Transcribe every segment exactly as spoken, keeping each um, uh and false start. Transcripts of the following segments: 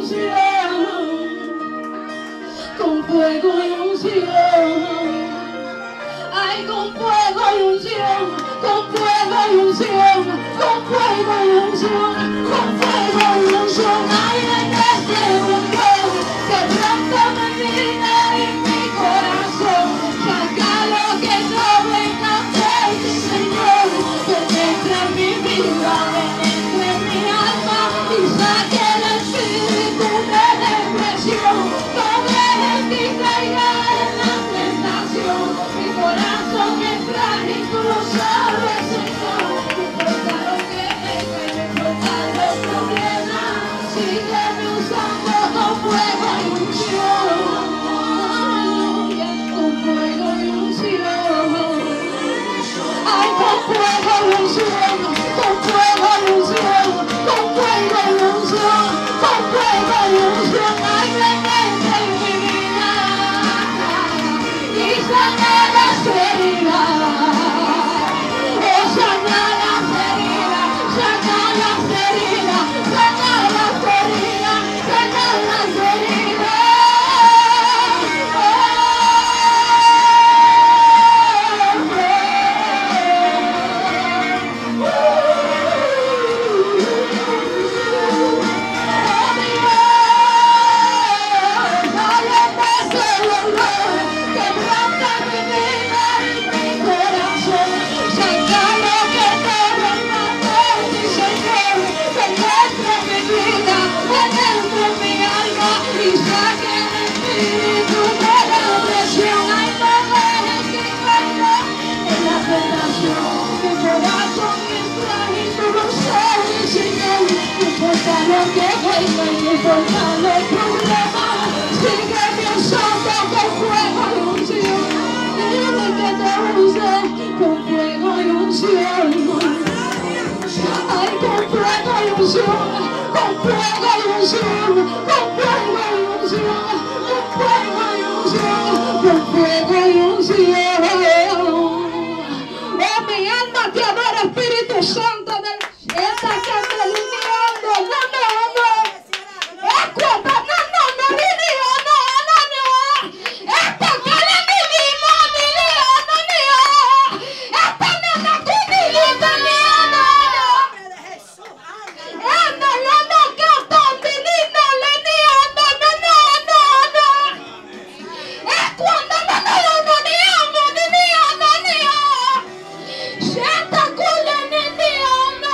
con fuego y unción. Ay, con fuego y unción, con fuego y unción, con fuego y unción, con fuego y unción. Ay, en este mundo quebranta mi vida y mi corazón. Saca lo que no venga de ti, Señor. Penetra en mi vida, penetra en mi alma y saque el espíritu de depresión. No dejes que caiga en la tentación. Mi corazón es frágil, tú lo sabes, Señor. No importa lo que venga y no importa los problemas, sígueme usando con fuego y unción. Con fuego y unción. Ay, con fuego y unción, con fuego y unción, con fuego y unción, con fuego y unción. Ay, penetra en mi vida y sana las heridas. Oh, sana las heridas, sana las heridas, sana las heridas, sana las heridas. Lo que venga y no importa los problemas, sígueme usando con fuego y unción. Dile que te use con fuego y unción. Ay, con fuego y unción, con fuego y unción, con fuego y unción, con fuego y unción, con fuego y unción. Oh, mi alma te adora, Espíritu Santo del esta casa alineando. No, no, no. Escucha, no, no, no, no, no, no, no. Esta cara ni ni no, ni no, no, no. Esta no, no, tú ni ni no, no, no. Esta no, no, gato, ni ni no, le ni no, no, no, no, no. Es cuando no, no, no, no, ni no, ni ni no, ni. Sienta culo ni ni no.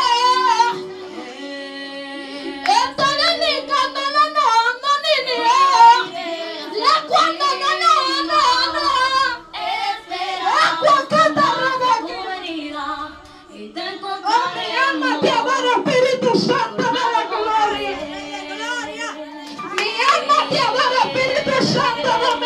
Esta no ni cuando no, no, no, ni ni. La cuando no, no, no, no. Agua que te rebeca. Oh, mi alma te adora, Espíritu Santo de la gloria. Mi alma te adora, Espíritu Santo de